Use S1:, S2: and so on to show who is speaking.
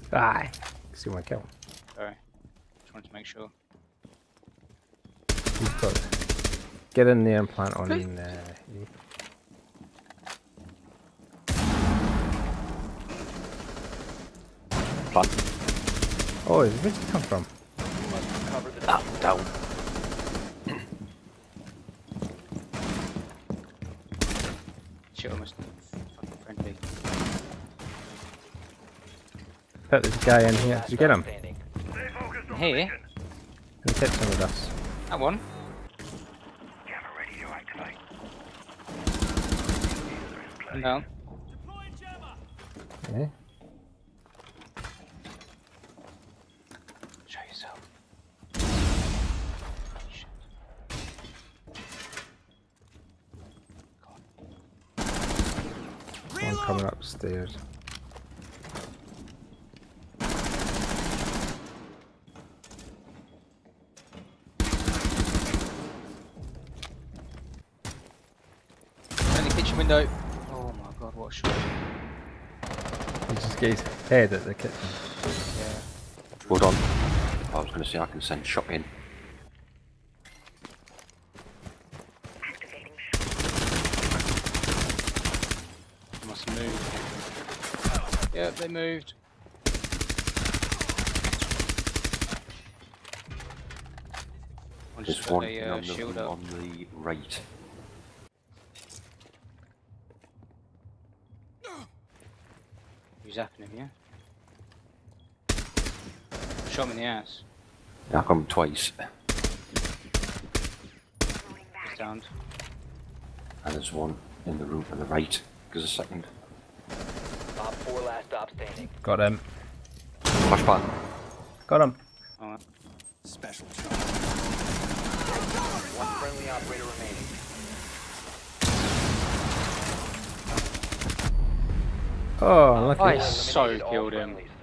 S1: Aye. See my kill.
S2: Sorry. Just wanted to make sure.
S1: He's got. Get in there and plant on. E.
S3: Plant.
S1: Oh, where's he come from?
S3: Ah, down.
S2: Shit, almost fucking friendly.
S1: Put this guy in here. Did you get him?
S2: Here?
S1: He hit some of us.
S2: That one. No.
S1: Yeah.
S2: Show yourself. Shit.
S1: One coming upstairs.
S2: In the kitchen window. Oh my god, what a shot.
S1: He just gets his head at the kitchen.
S2: Yeah.
S3: Hold on. I was going to say I can send shot in.
S2: Must have moved. Yep, they moved. One just
S3: There's
S2: put
S3: one
S2: a
S3: on
S2: shield
S3: the,
S2: up.
S3: on the right.
S2: Who's zapping him, yeah? Shot him in the ass.
S3: Yeah, I come twice.
S2: He's downed.
S3: And there's one in the room on the right. Because a second.
S4: Op 4 last stop standing.
S1: Got him.
S3: Flashbang.
S1: Got him.
S2: Alright.
S5: Special charge.
S4: One friendly operator remaining.
S1: Oh, lucky.
S2: I so
S4: Eliminated all
S2: killed him.
S4: friendlies.